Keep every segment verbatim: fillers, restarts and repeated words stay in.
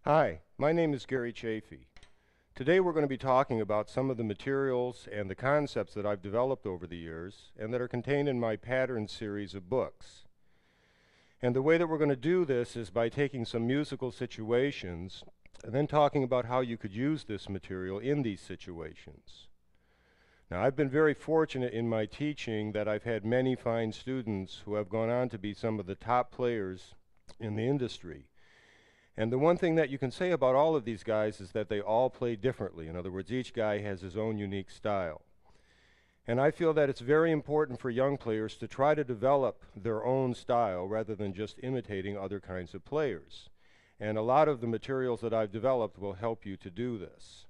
Hi, my name is Gary Chafee. Today we're going to be talking about some of the materials and the concepts that I've developed over the years and that are contained in my pattern series of books. And the way that we're going to do this is by taking some musical situations and then talking about how you could use this material in these situations. Now, I've been very fortunate in my teaching that I've had many fine students who have gone on to be some of the top players in the industry. And the one thing that you can say about all of these guys is that they all play differently. In other words, each guy has his own unique style. And I feel that it's very important for young players to try to develop their own style rather than just imitating other kinds of players. And a lot of the materials that I've developed will help you to do this.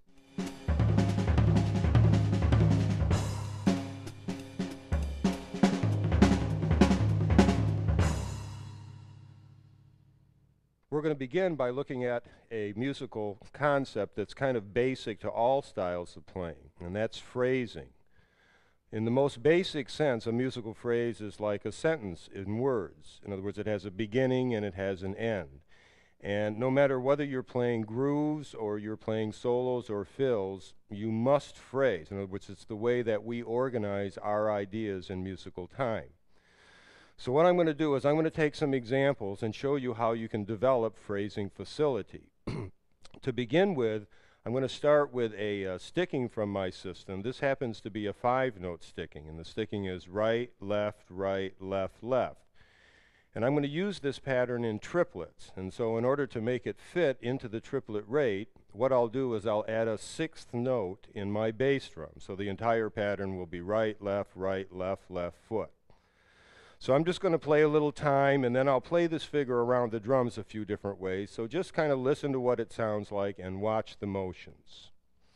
We're going to begin by looking at a musical concept that's kind of basic to all styles of playing, and that's phrasing. In the most basic sense, a musical phrase is like a sentence in words. In other words, it has a beginning and it has an end. And no matter whether you're playing grooves or you're playing solos or fills, you must phrase. In other words, it's the way that we organize our ideas in musical time. So what I'm going to do is I'm going to take some examples and show you how you can develop phrasing facility. To begin with, I'm going to start with a uh, sticking from my system. This happens to be a five-note sticking, and the sticking is right, left, right, left, left. And I'm going to use this pattern in triplets. And so in order to make it fit into the triplet rate, what I'll do is I'll add a sixth note in my bass drum. So the entire pattern will be right, left, right, left, left foot. So I'm just going to play a little time, and then I'll play this figure around the drums a few different ways. So just kind of listen to what it sounds like and watch the motions.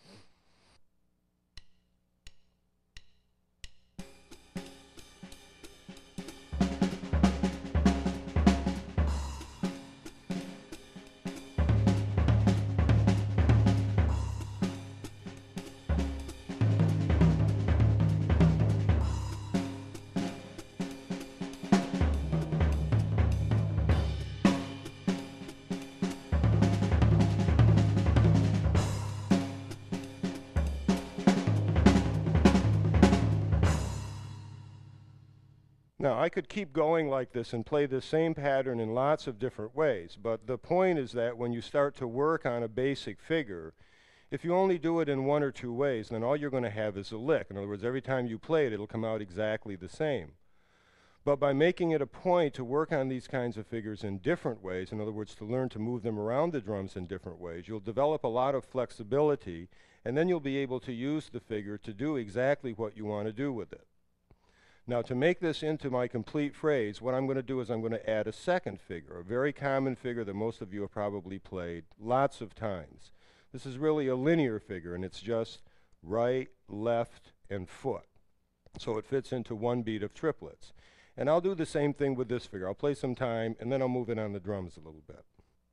Now, I could keep going like this and play the same pattern in lots of different ways, but the point is that when you start to work on a basic figure, if you only do it in one or two ways, then all you're going to have is a lick. In other words, every time you play it, it'll come out exactly the same. But by making it a point to work on these kinds of figures in different ways, in other words, to learn to move them around the drums in different ways, you'll develop a lot of flexibility, and then you'll be able to use the figure to do exactly what you want to do with it. Now, to make this into my complete phrase, what I'm going to do is I'm going to add a second figure, a very common figure that most of you have probably played lots of times. This is really a linear figure, and it's just right, left, and foot. So it fits into one beat of triplets. And I'll do the same thing with this figure. I'll play some time, and then I'll move it on the drums a little bit.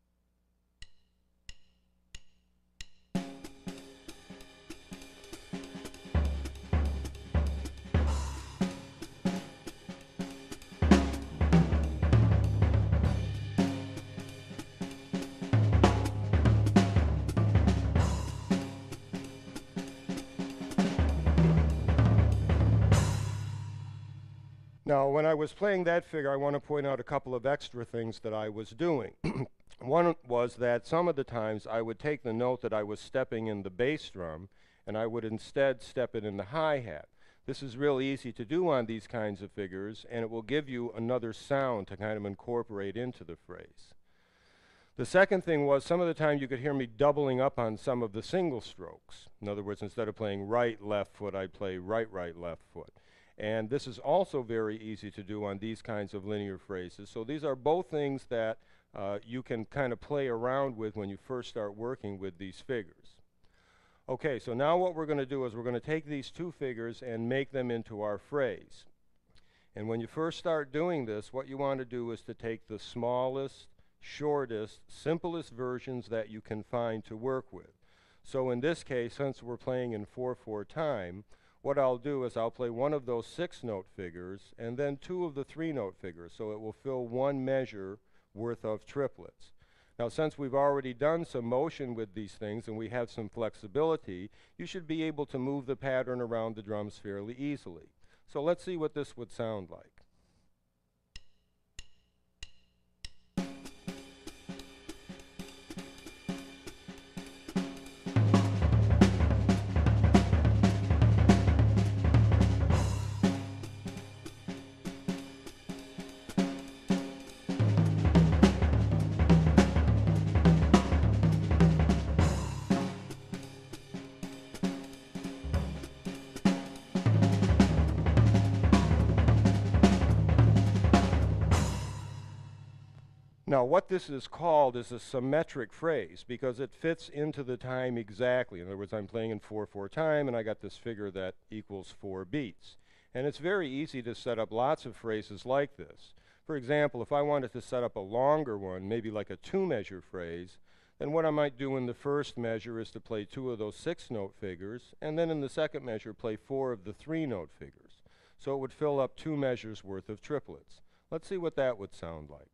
Now, when I was playing that figure, I want to point out a couple of extra things that I was doing. One was that some of the times I would take the note that I was stepping in the bass drum, and I would instead step it in the hi-hat. This is real easy to do on these kinds of figures, and it will give you another sound to kind of incorporate into the phrase. The second thing was some of the time you could hear me doubling up on some of the single strokes. In other words, instead of playing right, left foot, I'd play right, right, left foot. And this is also very easy to do on these kinds of linear phrases. So these are both things that uh, you can kind of play around with when you first start working with these figures. Okay, so now what we're going to do is we're going to take these two figures and make them into our phrase. And when you first start doing this, what you want to do is to take the smallest, shortest, simplest versions that you can find to work with. So in this case, since we're playing in four four time, what I'll do is I'll play one of those six-note figures and then two of the three-note figures, so it will fill one measure worth of triplets. Now, since we've already done some motion with these things and we have some flexibility, you should be able to move the pattern around the drums fairly easily. So let's see what this would sound like. Now, what this is called is a symmetric phrase because it fits into the time exactly. In other words, I'm playing in four four time, and I got this figure that equals four beats. And it's very easy to set up lots of phrases like this. For example, if I wanted to set up a longer one, maybe like a two-measure phrase, then what I might do in the first measure is to play two of those six-note figures, and then in the second measure play four of the three-note figures. So it would fill up two measures worth of triplets. Let's see what that would sound like.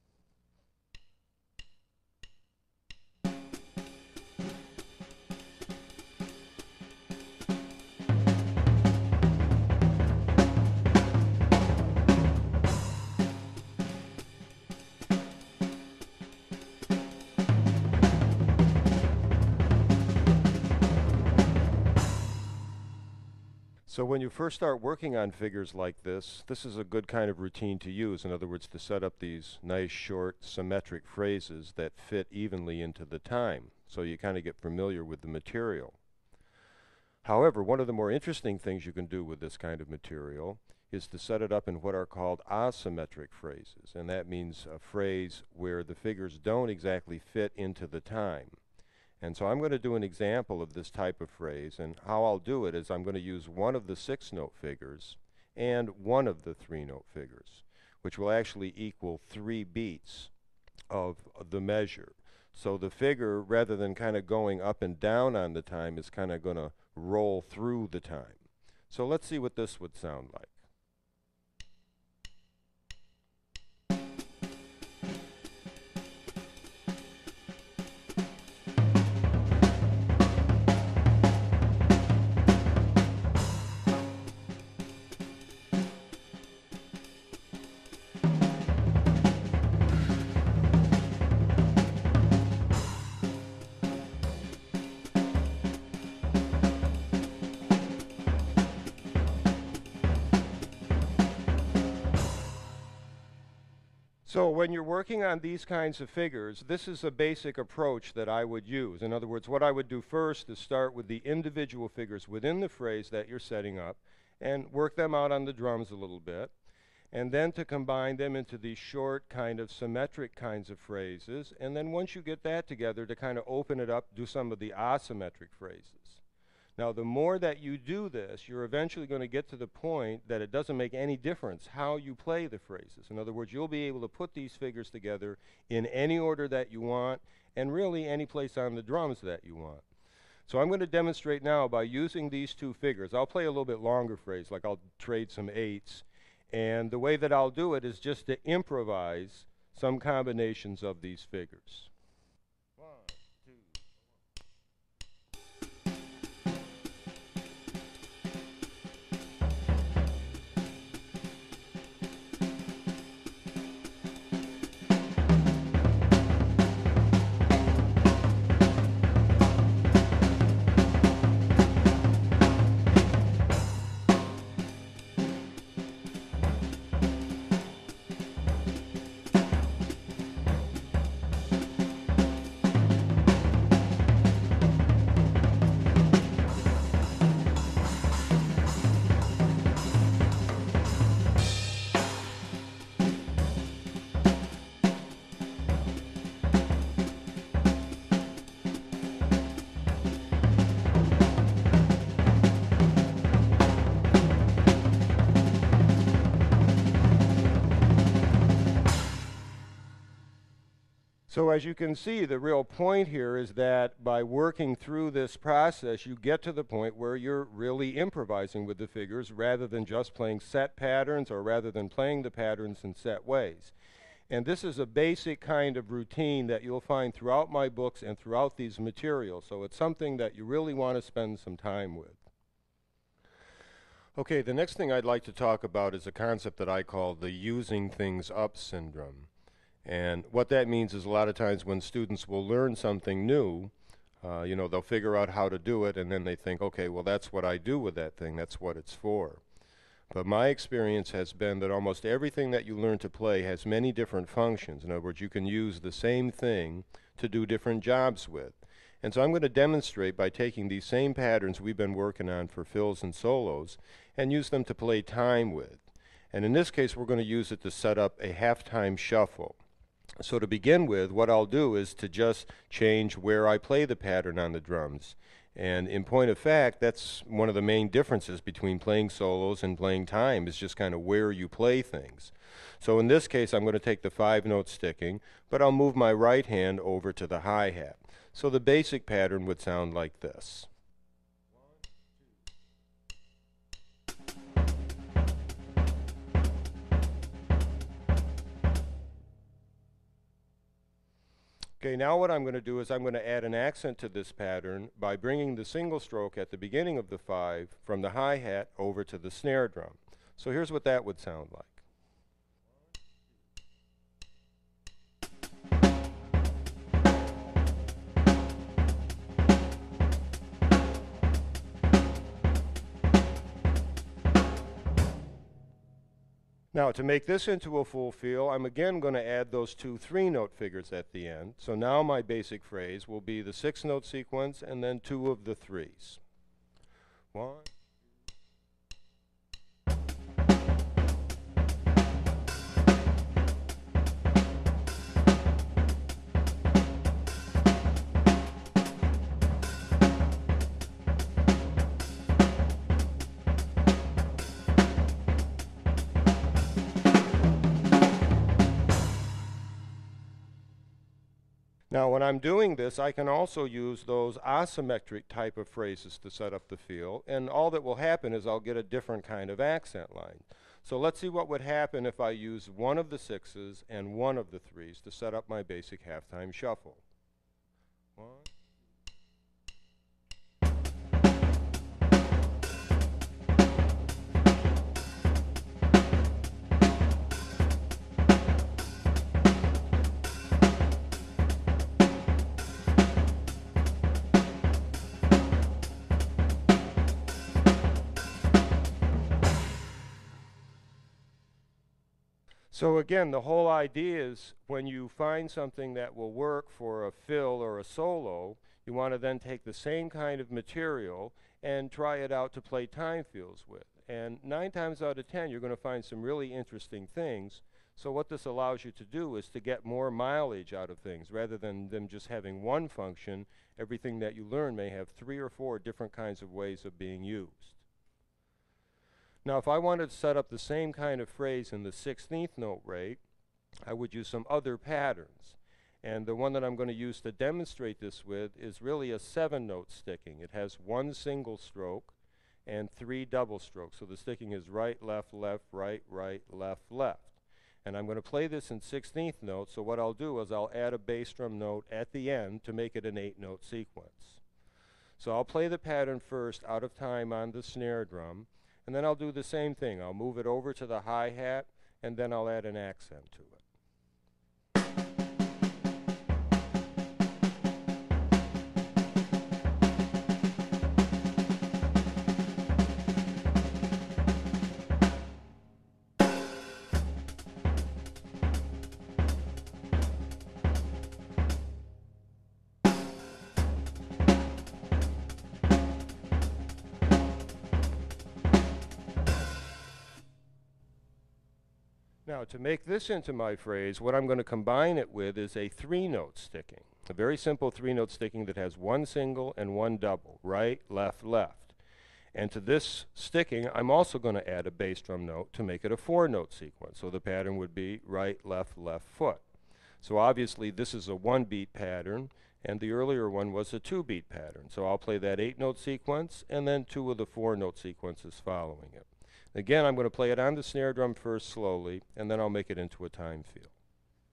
So when you first start working on figures like this, this is a good kind of routine to use. In other words, to set up these nice, short, symmetric phrases that fit evenly into the time. So you kind of get familiar with the material. However, one of the more interesting things you can do with this kind of material is to set it up in what are called asymmetric phrases. And that means a phrase where the figures don't exactly fit into the time. And so I'm going to do an example of this type of phrase, and how I'll do it is I'm going to use one of the six-note figures and one of the three-note figures, which will actually equal three beats of the measure. So the figure, rather than kind of going up and down on the time, is kind of going to roll through the time. So let's see what this would sound like. So when you're working on these kinds of figures, this is a basic approach that I would use. In other words, what I would do first is start with the individual figures within the phrase that you're setting up and work them out on the drums a little bit, and then to combine them into these short kind of symmetric kinds of phrases, and then once you get that together, to kind of open it up, do some of the asymmetric phrases. Now, the more that you do this, you're eventually going to get to the point that it doesn't make any difference how you play the phrases. In other words, you'll be able to put these figures together in any order that you want, and really any place on the drums that you want. So I'm going to demonstrate now by using these two figures. I'll play a little bit longer phrase, like I'll trade some eights, and the way that I'll do it is just to improvise some combinations of these figures. So as you can see, the real point here is that by working through this process, you get to the point where you're really improvising with the figures rather than just playing set patterns, or rather than playing the patterns in set ways. And this is a basic kind of routine that you'll find throughout my books and throughout these materials, so it's something that you really want to spend some time with. Okay, the next thing I'd like to talk about is a concept that I call the using things up syndrome. And what that means is a lot of times when students will learn something new, uh, you know, they'll figure out how to do it and then they think, okay, well that's what I do with that thing, that's what it's for. But my experience has been that almost everything that you learn to play has many different functions. In other words, you can use the same thing to do different jobs with. And so I'm going to demonstrate by taking these same patterns we've been working on for fills and solos and use them to play time with. And in this case, we're going to use it to set up a halftime shuffle. So to begin with, what I'll do is to just change where I play the pattern on the drums. And in point of fact, that's one of the main differences between playing solos and playing time, is just kind of where you play things. So in this case, I'm going to take the five note sticking, but I'll move my right hand over to the hi-hat. So the basic pattern would sound like this. Okay, now what I'm going to do is I'm going to add an accent to this pattern by bringing the single stroke at the beginning of the five from the hi-hat over to the snare drum. So here's what that would sound like. Now, to make this into a full feel, I'm again going to add those two three-note figures at the end. So now my basic phrase will be the six-note sequence and then two of the threes. One. Now, when I'm doing this, I can also use those asymmetric type of phrases to set up the feel, and all that will happen is I'll get a different kind of accent line. So let's see what would happen if I use one of the sixes and one of the threes to set up my basic halftime shuffle. One. So again, the whole idea is when you find something that will work for a fill or a solo, you want to then take the same kind of material and try it out to play time fills with. And nine times out of ten, you're going to find some really interesting things. So what this allows you to do is to get more mileage out of things. Rather than them just having one function, everything that you learn may have three or four different kinds of ways of being used. Now, if I wanted to set up the same kind of phrase in the sixteenth note rate, I would use some other patterns. And the one that I'm going to use to demonstrate this with is really a seven-note sticking. It has one single stroke and three double strokes. So the sticking is right, left, left, right, right, left, left. And I'm going to play this in sixteenth note, so what I'll do is I'll add a bass drum note at the end to make it an eight-note sequence. So I'll play the pattern first out of time on the snare drum, and then I'll do the same thing. I'll move it over to the hi-hat, and then I'll add an accent to it. Now, to make this into my phrase, what I'm going to combine it with is a three-note sticking. A very simple three-note sticking that has one single and one double, right, left, left. And to this sticking, I'm also going to add a bass drum note to make it a four-note sequence. So the pattern would be right, left, left foot. So obviously this is a one-beat pattern, and the earlier one was a two-beat pattern. So I'll play that eight-note sequence, and then two of the four-note sequences following it. Again, I'm going to play it on the snare drum first slowly, and then I'll make it into a time feel.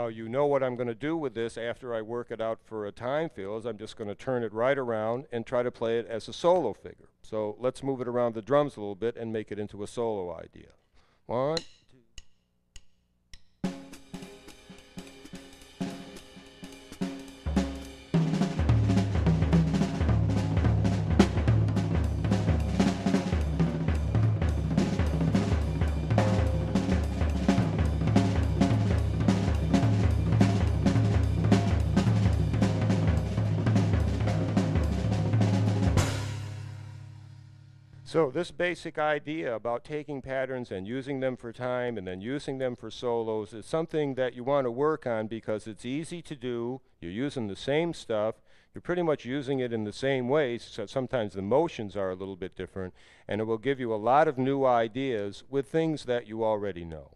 you know what I'm going to do with this after I work it out for a time feel is I'm just going to turn it right around and try to play it as a solo figure. So let's move it around the drums a little bit and make it into a solo idea. One, two. So this basic idea about taking patterns and using them for time and then using them for solos is something that you want to work on because it's easy to do. You're using the same stuff. You're pretty much using it in the same ways, so sometimes the motions are a little bit different, and it will give you a lot of new ideas with things that you already know.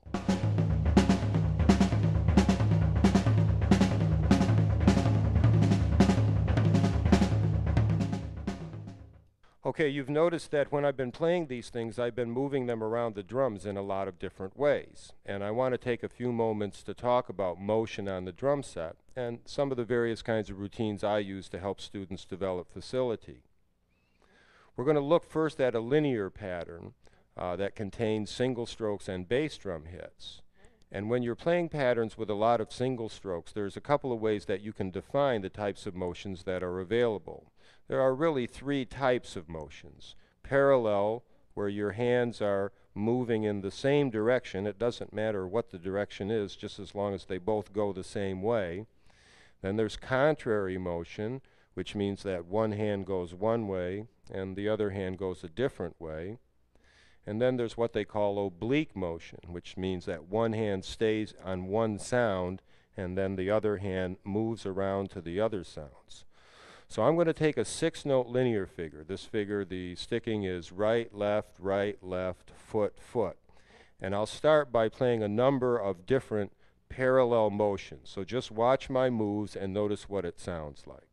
Okay, you've noticed that when I've been playing these things, I've been moving them around the drums in a lot of different ways. And I want to take a few moments to talk about motion on the drum set and some of the various kinds of routines I use to help students develop facility. We're going to look first at a linear pattern uh, that contains single strokes and bass drum hits. And when you're playing patterns with a lot of single strokes, there's a couple of ways that you can define the types of motions that are available. There are really three types of motions. Parallel, where your hands are moving in the same direction. It doesn't matter what the direction is, just as long as they both go the same way. Then there's contrary motion, which means that one hand goes one way and the other hand goes a different way. And then there's what they call oblique motion, which means that one hand stays on one sound and then the other hand moves around to the other sounds. So I'm going to take a six-note linear figure. This figure, the sticking is right, left, right, left, foot, foot. And I'll start by playing a number of different parallel motions. So just watch my moves and notice what it sounds like.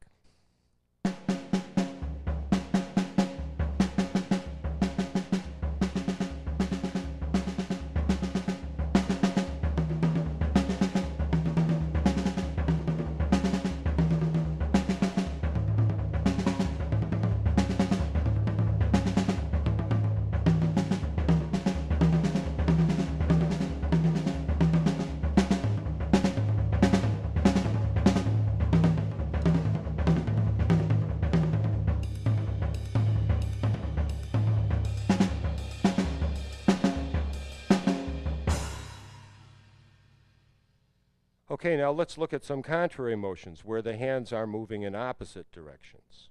Okay, now let's look at some contrary motions where the hands are moving in opposite directions.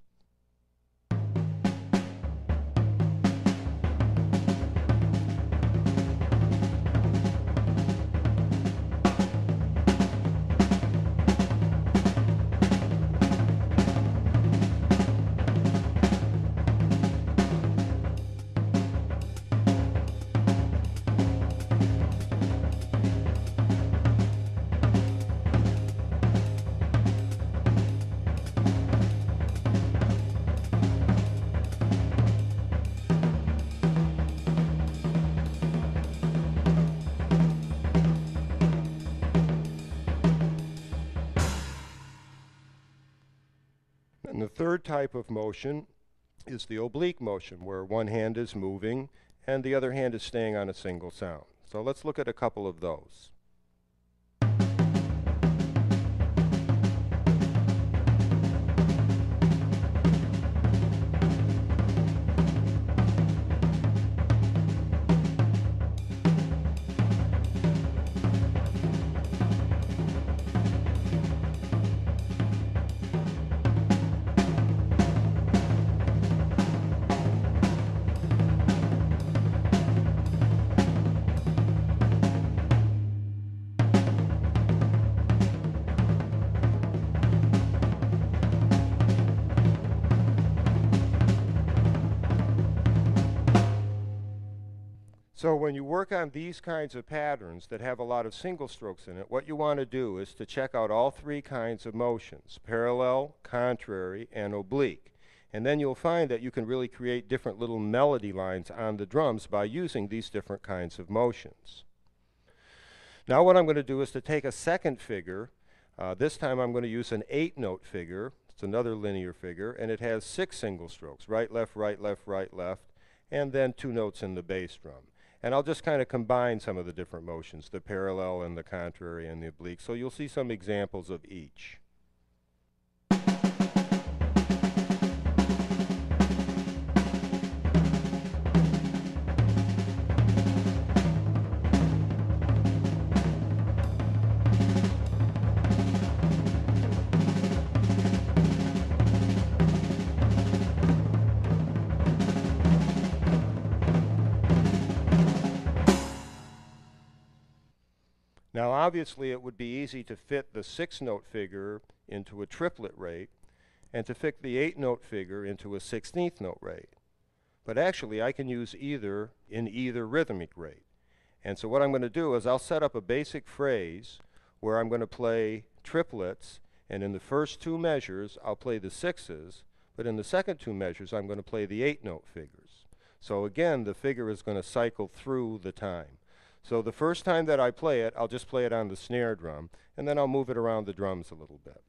And the third type of motion is the oblique motion, where one hand is moving and the other hand is staying on a single sound. So let's look at a couple of those. So when you work on these kinds of patterns that have a lot of single strokes in it, what you want to do is to check out all three kinds of motions: parallel, contrary, and oblique. And then you'll find that you can really create different little melody lines on the drums by using these different kinds of motions. Now what I'm going to do is to take a second figure. Uh, this time I'm going to use an eight note figure. It's another linear figure, and it has six single strokes, right, left, right, left, right, left, and then two notes in the bass drum. And I'll just kind of combine some of the different motions, the parallel and the contrary and the oblique. So you'll see some examples of each. Now obviously it would be easy to fit the six note figure into a triplet rate and to fit the eight note figure into a sixteenth note rate. But actually I can use either in either rhythmic rate. And so what I'm going to do is I'll set up a basic phrase where I'm going to play triplets, and in the first two measures I'll play the sixes, but in the second two measures I'm going to play the eight note figures. So again, the figure is going to cycle through the time. So the first time that I play it, I'll just play it on the snare drum, and then I'll move it around the drums a little bit.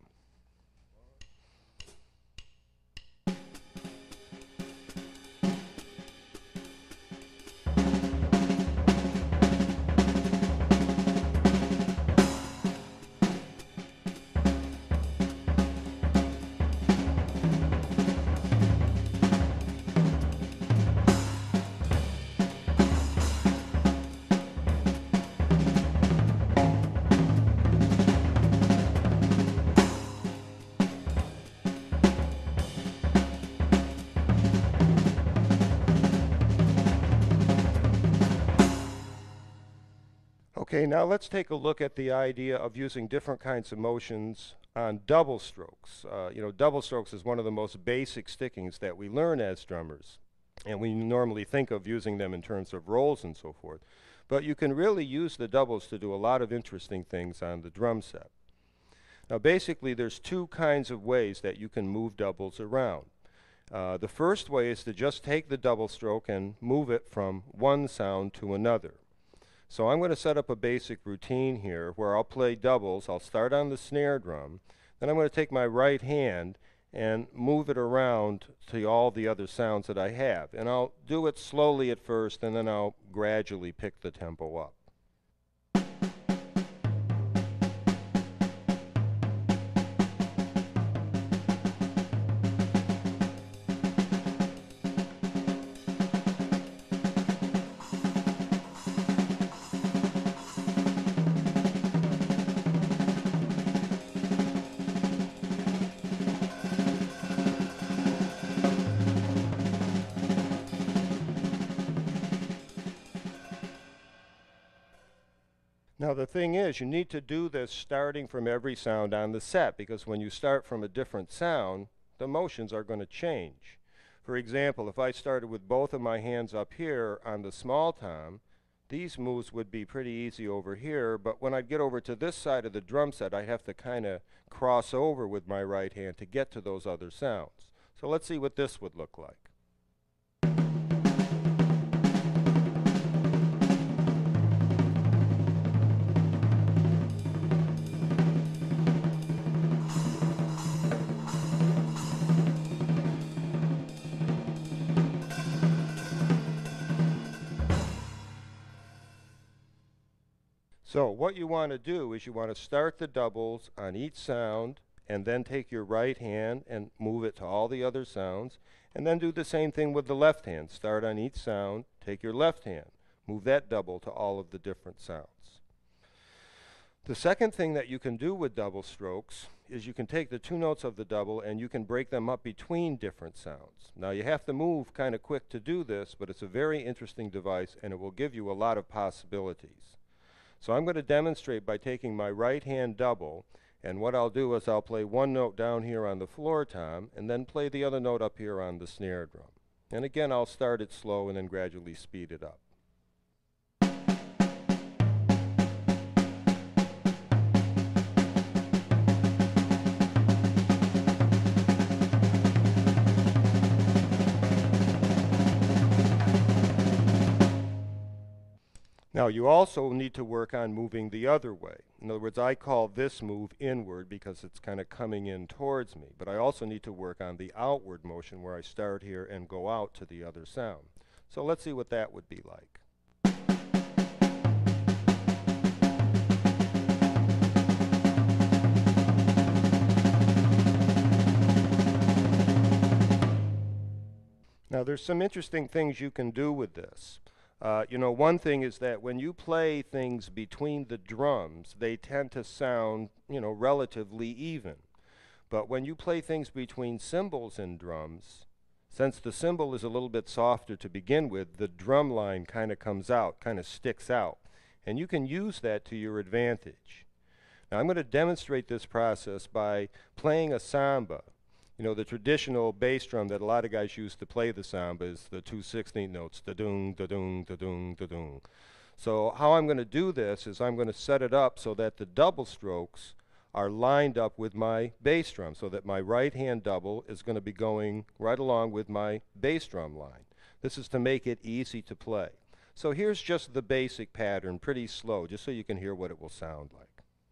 Okay, now let's take a look at the idea of using different kinds of motions on double strokes. Uh, you know, double strokes is one of the most basic stickings that we learn as drummers, and we normally think of using them in terms of rolls and so forth. But you can really use the doubles to do a lot of interesting things on the drum set. Now basically there's two kinds of ways that you can move doubles around. Uh, the first way is to just take the double stroke and move it from one sound to another. So I'm going to set up a basic routine here where I'll play doubles. I'll start on the snare drum, then I'm going to take my right hand and move it around to all the other sounds that I have. And I'll do it slowly at first, and then I'll gradually pick the tempo up. Now the thing is, you need to do this starting from every sound on the set, because when you start from a different sound, the motions are going to change. For example, if I started with both of my hands up here on the small tom, these moves would be pretty easy over here, but when I'd get over to this side of the drum set, I'd have to kind of cross over with my right hand to get to those other sounds. So let's see what this would look like. So what you want to do is you want to start the doubles on each sound, and then take your right hand and move it to all the other sounds, and then do the same thing with the left hand. Start on each sound, take your left hand, move that double to all of the different sounds. The second thing that you can do with double strokes is you can take the two notes of the double and you can break them up between different sounds. Now you have to move kind of quick to do this, but it's a very interesting device and it will give you a lot of possibilities. So I'm going to demonstrate by taking my right hand double, and what I'll do is I'll play one note down here on the floor tom and then play the other note up here on the snare drum. And again, I'll start it slow and then gradually speed it up. Now you also need to work on moving the other way. In other words, I call this move inward because it's kind of coming in towards me, but I also need to work on the outward motion where I start here and go out to the other sound. So let's see what that would be like. Now there's some interesting things you can do with this. Uh, you know, one thing is that when you play things between the drums, they tend to sound, you know, relatively even. But when you play things between cymbals and drums, since the cymbal is a little bit softer to begin with, the drum line kind of comes out, kind of sticks out. And you can use that to your advantage. Now I'm going to demonstrate this process by playing a samba. You know, the traditional bass drum that a lot of guys use to play the samba is the two sixteenth notes, da-dung, da-dung, da-dung, da-dung. So how I'm going to do this is I'm going to set it up so that the double strokes are lined up with my bass drum, so that my right hand double is going to be going right along with my bass drum line. This is to make it easy to play. So here's just the basic pattern, pretty slow, just so you can hear what it will sound like.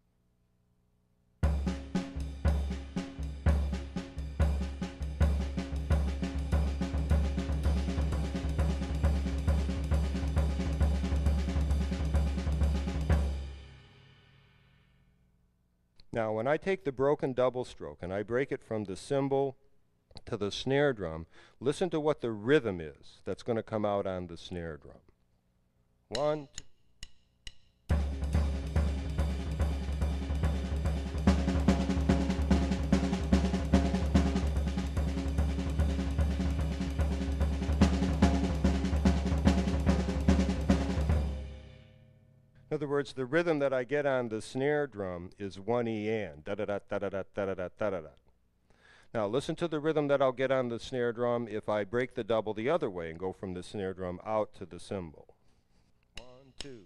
Now, when I take the broken double stroke and I break it from the cymbal to the snare drum, listen to what the rhythm is that's going to come out on the snare drum. One, two. In other words, the rhythm that I get on the snare drum is one E and, da-da-da, da-da-da, da-da-da, da-da-da. Now listen to the rhythm that I'll get on the snare drum if I break the double the other way and go from the snare drum out to the cymbal. One, two.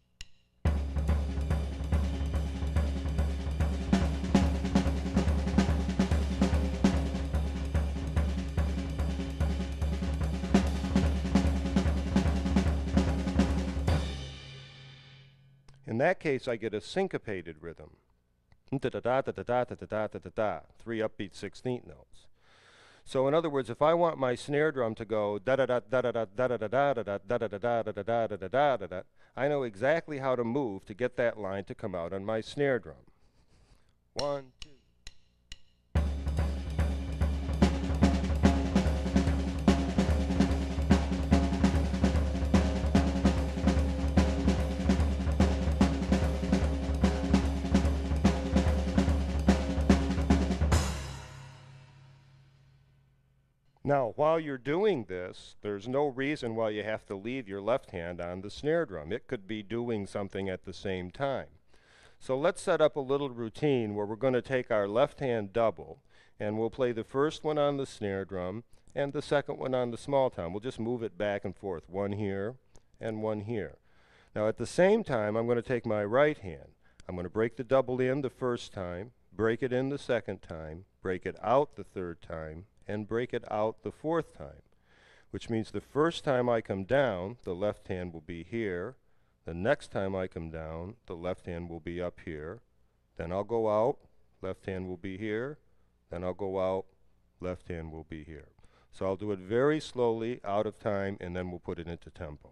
In that case, I get a syncopated rhythm. Da-da-da-da-da-da-da-da-da-da-da, three upbeat sixteenth notes. So in other words, if I want my snare drum to go da-da-da-da-da-da-da-da-da-da-da-da-da-da-da-da-da-da-da, I know exactly how to move to get that line to come out on my snare drum. One, two. Now, while you're doing this, there's no reason why you have to leave your left hand on the snare drum. It could be doing something at the same time. So let's set up a little routine where we're going to take our left hand double and we'll play the first one on the snare drum and the second one on the small tom. We'll just move it back and forth, one here and one here. Now at the same time, I'm going to take my right hand. I'm going to break the double in the first time, break it in the second time, break it out the third time, and break it out the fourth time, which means the first time I come down, the left hand will be here. The next time I come down, the left hand will be up here. Then I'll go out, left hand will be here. Then I'll go out, left hand will be here. So I'll do it very slowly, out of time, and then we'll put it into tempo.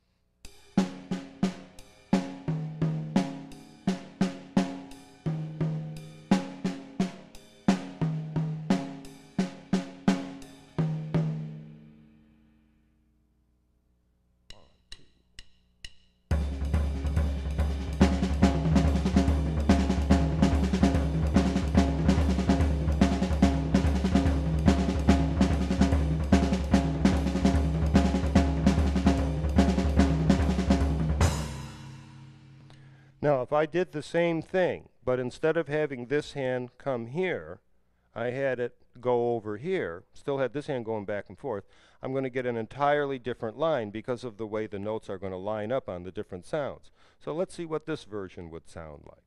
Now, if I did the same thing, but instead of having this hand come here, I had it go over here, still had this hand going back and forth, I'm going to get an entirely different line because of the way the notes are going to line up on the different sounds. So let's see what this version would sound like.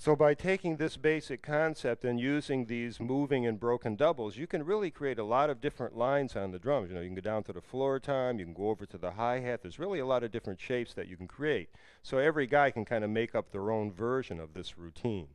So by taking this basic concept and using these moving and broken doubles, you can really create a lot of different lines on the drums. You know, you can go down to the floor tom, you can go over to the hi-hat. There's really a lot of different shapes that you can create. So every guy can kind of make up their own version of this routine.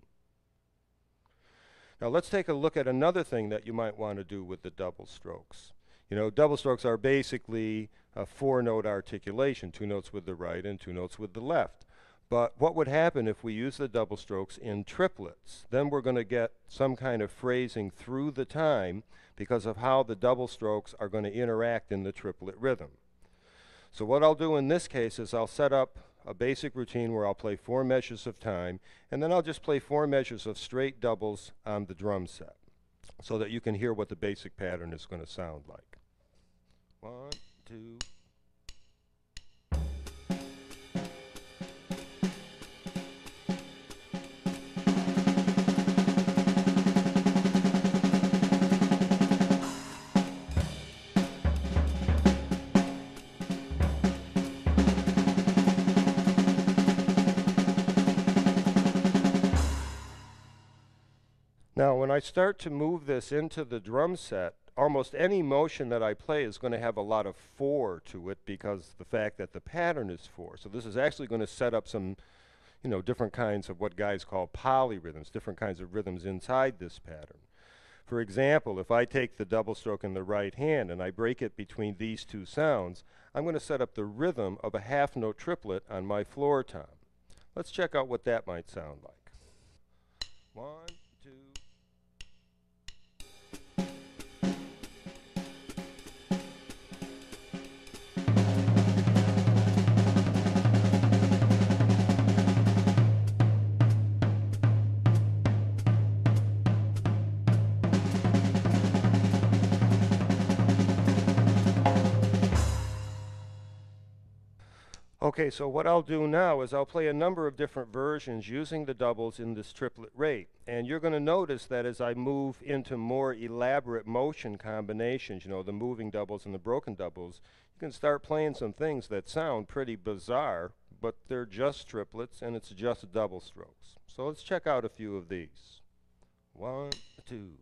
Now let's take a look at another thing that you might want to do with the double strokes. You know, double strokes are basically a four-note articulation, two notes with the right and two notes with the left. But what would happen if we use the double strokes in triplets? Then we're going to get some kind of phrasing through the time because of how the double strokes are going to interact in the triplet rhythm. So what I'll do in this case is I'll set up a basic routine where I'll play four measures of time, and then I'll just play four measures of straight doubles on the drum set so that you can hear what the basic pattern is going to sound like. One, two. Now, when I start to move this into the drum set, almost any motion that I play is going to have a lot of four to it because the fact that the pattern is four. So this is actually going to set up some, you know, different kinds of what guys call polyrhythms, different kinds of rhythms inside this pattern. For example, if I take the double stroke in the right hand and I break it between these two sounds, I'm going to set up the rhythm of a half note triplet on my floor tom. Let's check out what that might sound like. One, two. Okay, so what I'll do now is I'll play a number of different versions using the doubles in this triplet rate. And you're going to notice that as I move into more elaborate motion combinations, you know, the moving doubles and the broken doubles, you can start playing some things that sound pretty bizarre, but they're just triplets and it's just double strokes. So let's check out a few of these. One, two.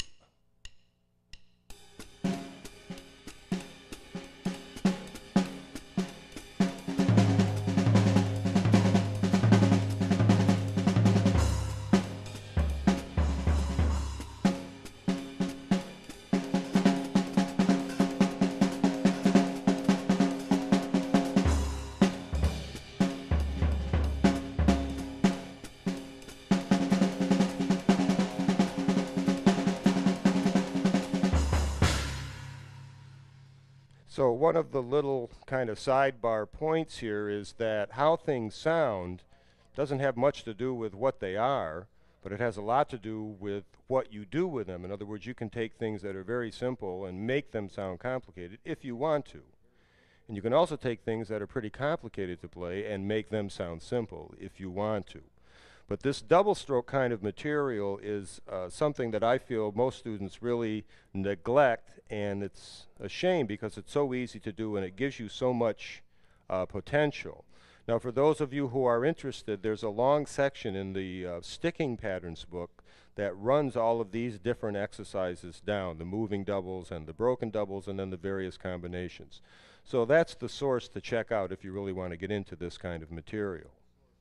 So one of the little kind of sidebar points here is that how things sound doesn't have much to do with what they are, but it has a lot to do with what you do with them. In other words, you can take things that are very simple and make them sound complicated if you want to. And you can also take things that are pretty complicated to play and make them sound simple if you want to. But this double stroke kind of material is uh, something that I feel most students really neglect, and it's a shame because it's so easy to do and it gives you so much uh, potential. Now for those of you who are interested, there's a long section in the uh, sticking patterns book that runs all of these different exercises down, the moving doubles and the broken doubles and then the various combinations. So that's the source to check out if you really want to get into this kind of material.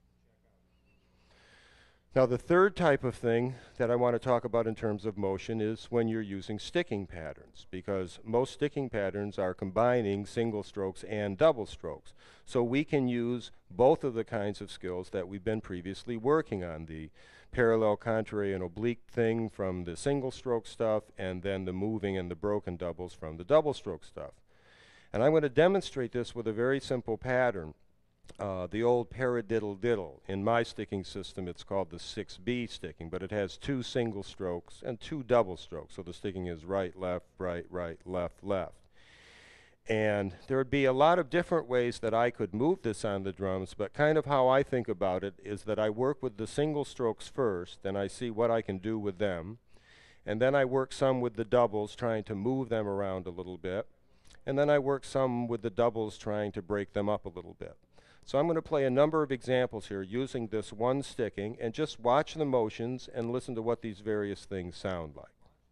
Now the third type of thing that I want to talk about in terms of motion is when you're using sticking patterns, because most sticking patterns are combining single strokes and double strokes. So we can use both of the kinds of skills that we've been previously working on, the parallel, contrary, and oblique thing from the single stroke stuff, and then the moving and the broken doubles from the double stroke stuff. And I'm going to demonstrate this with a very simple pattern. Uh, the old paradiddle diddle. In my sticking system it's called the six B sticking, but it has two single strokes and two double strokes. So the sticking is right, left, right, right, left, left. And there would be a lot of different ways that I could move this on the drums, but kind of how I think about it is that I work with the single strokes first, and I see what I can do with them. And then I work some with the doubles, trying to move them around a little bit. And then I work some with the doubles, trying to break them up a little bit. So I'm going to play a number of examples here using this one sticking, and just watch the motions and listen to what these various things sound like.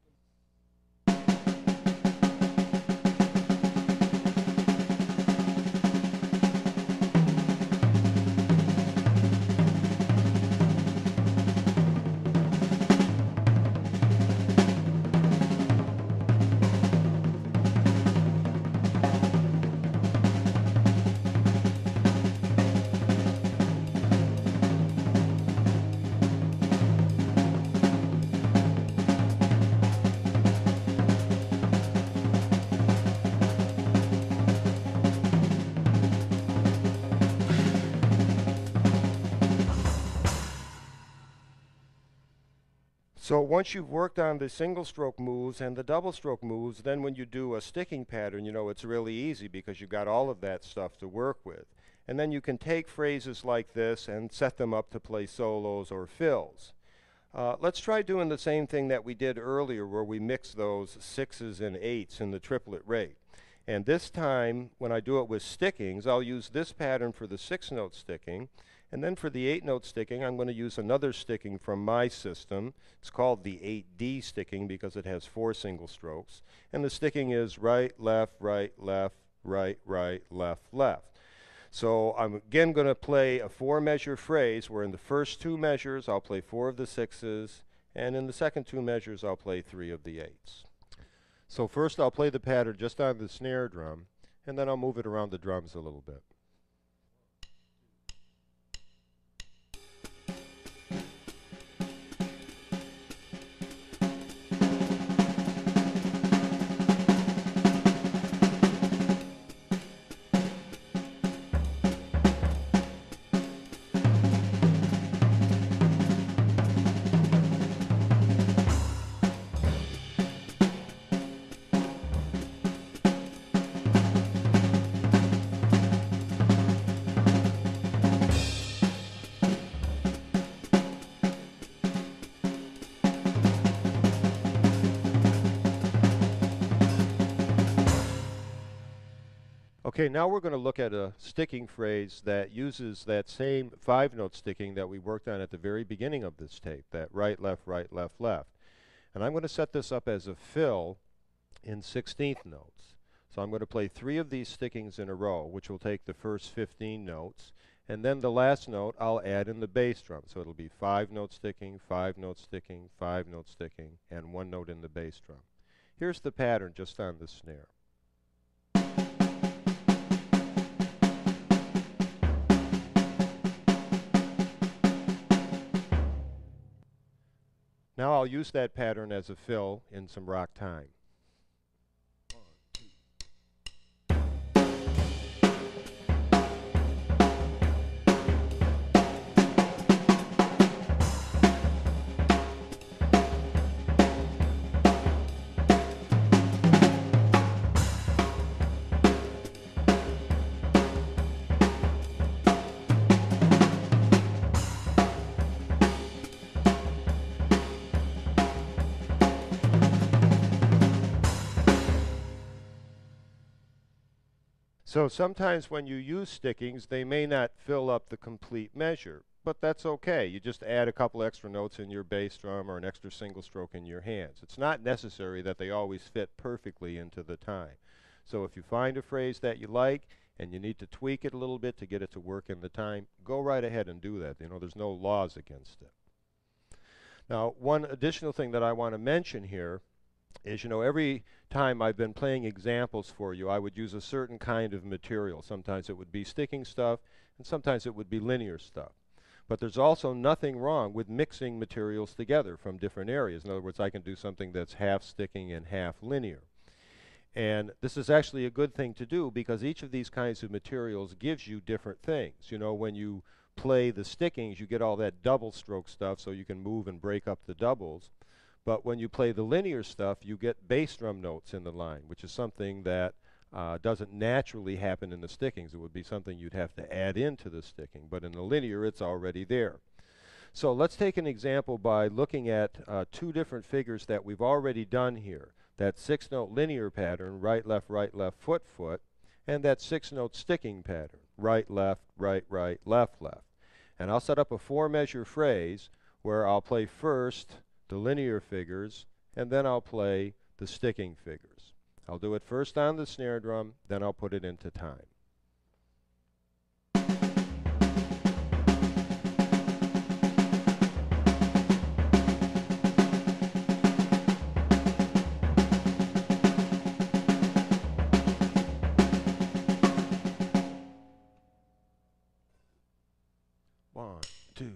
So once you've worked on the single stroke moves and the double stroke moves, then when you do a sticking pattern, you know, it's really easy because you've got all of that stuff to work with. And then you can take phrases like this and set them up to play solos or fills. Uh, let's try doing the same thing that we did earlier where we mix those sixes and eights in the triplet rate. And this time, when I do it with stickings, I'll use this pattern for the six note sticking. And then for the eight note sticking, I'm going to use another sticking from my system. It's called the eight D sticking because it has four single strokes. And the sticking is right, left, right, left, right, right, left, left. So I'm again going to play a four measure phrase where in the first two measures I'll play four of the sixes, and in the second two measures I'll play three of the eights. So first I'll play the pattern just on the snare drum, and then I'll move it around the drums a little bit. Okay, now we're going to look at a sticking phrase that uses that same five note sticking that we worked on at the very beginning of this tape, that right, left, right, left, left. And I'm going to set this up as a fill in sixteenth notes. So I'm going to play three of these stickings in a row, which will take the first fifteen notes, and then the last note I'll add in the bass drum. So it'll be five note sticking, five note sticking, five note sticking, and one note in the bass drum. Here's the pattern just on the snare. Now I'll use that pattern as a fill in some rock time. So sometimes when you use stickings, they may not fill up the complete measure, but that's okay. You just add a couple extra notes in your bass drum or an extra single stroke in your hands. It's not necessary that they always fit perfectly into the time. So if you find a phrase that you like and you need to tweak it a little bit to get it to work in the time, go right ahead and do that. You know, there's no laws against it. Now, one additional thing that I want to mention here is, you know, every time I've been playing examples for you, I would use a certain kind of material. Sometimes it would be sticking stuff, and sometimes it would be linear stuff. But there's also nothing wrong with mixing materials together from different areas. In other words, I can do something that's half sticking and half linear. And this is actually a good thing to do because each of these kinds of materials gives you different things. You know, when you play the stickings, you get all that double stroke stuff so you can move and break up the doubles. But when you play the linear stuff, you get bass drum notes in the line, which is something that uh, doesn't naturally happen in the stickings. It would be something you'd have to add into the sticking. But in the linear, it's already there. So let's take an example by looking at uh, two different figures that we've already done here. That six-note linear pattern, right, left, right, left, foot, foot, and that six-note sticking pattern. right, left, right, right, left, left. And I'll set up a four measure phrase where I'll play first the linear figures, and then I'll play the sticking figures. I'll do it first on the snare drum, then I'll put it into time. One, two.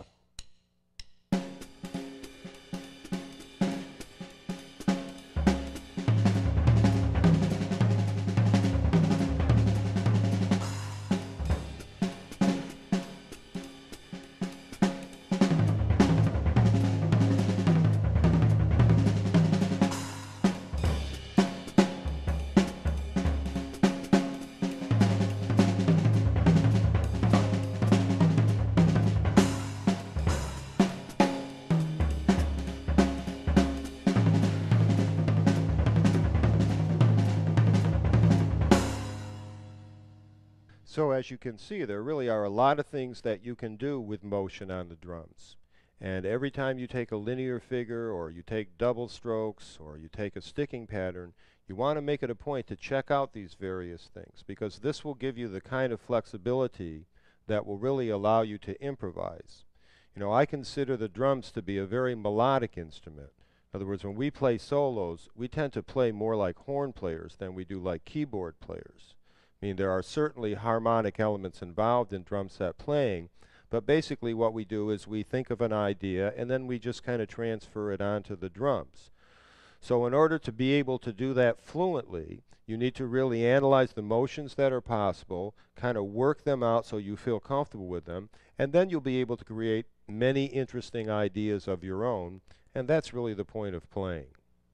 So as you can see, there really are a lot of things that you can do with motion on the drums. And every time you take a linear figure, or you take double strokes, or you take a sticking pattern, you want to make it a point to check out these various things, because this will give you the kind of flexibility that will really allow you to improvise. You know, I consider the drums to be a very melodic instrument. In other words, when we play solos, we tend to play more like horn players than we do like keyboard players. I mean, there are certainly harmonic elements involved in drum set playing, but basically what we do is we think of an idea and then we just kind of transfer it onto the drums. So in order to be able to do that fluently, you need to really analyze the motions that are possible, kind of work them out so you feel comfortable with them, and then you'll be able to create many interesting ideas of your own, and that's really the point of playing.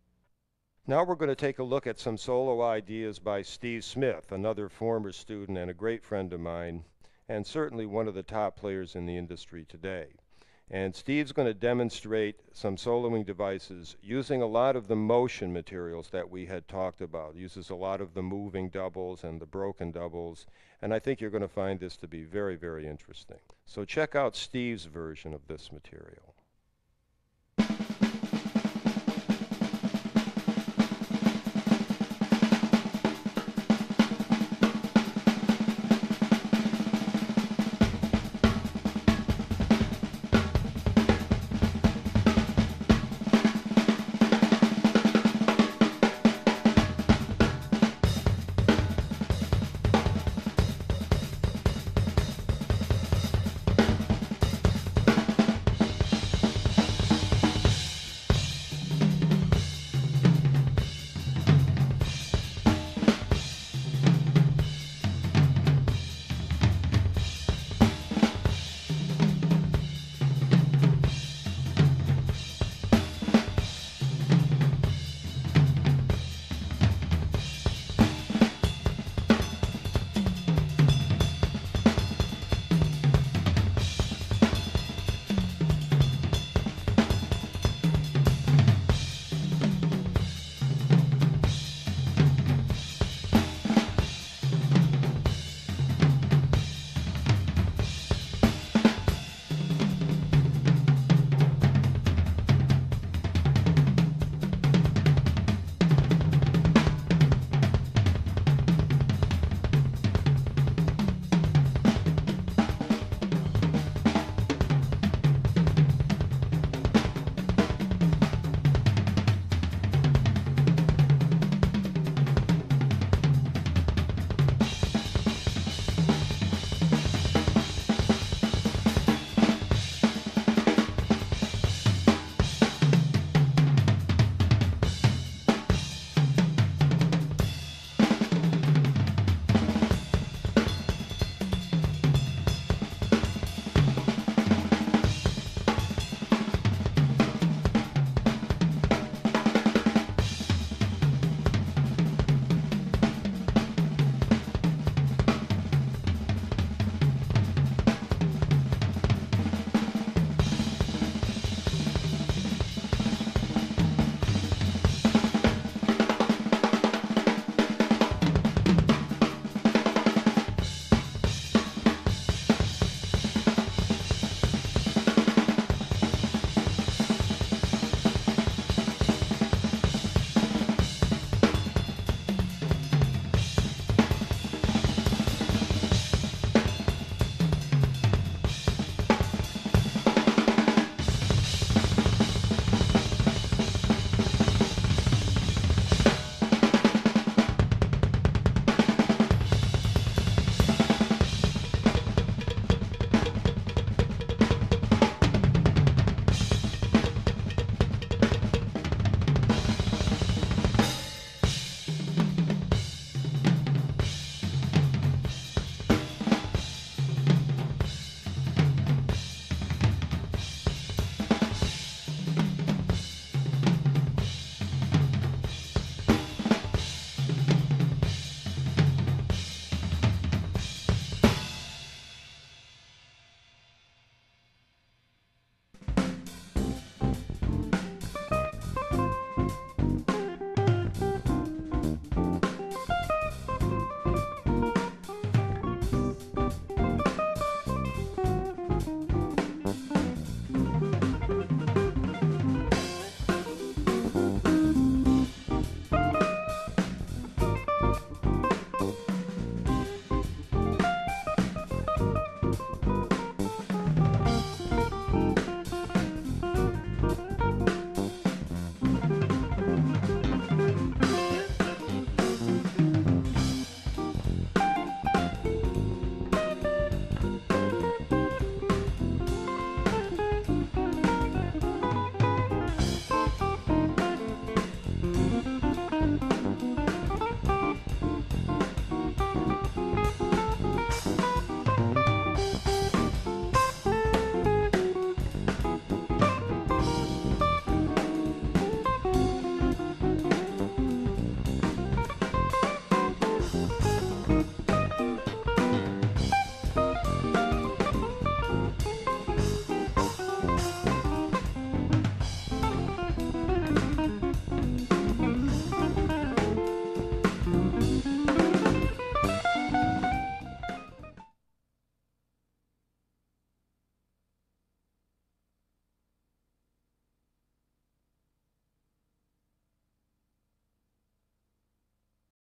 Now we're going to take a look at some solo ideas by Steve Smith, another former student and a great friend of mine, and certainly one of the top players in the industry today. And Steve's going to demonstrate some soloing devices using a lot of the motion materials that we had talked about. Uses a lot of the moving doubles and the broken doubles, and I think you're going to find this to be very, very interesting. So check out Steve's version of this material.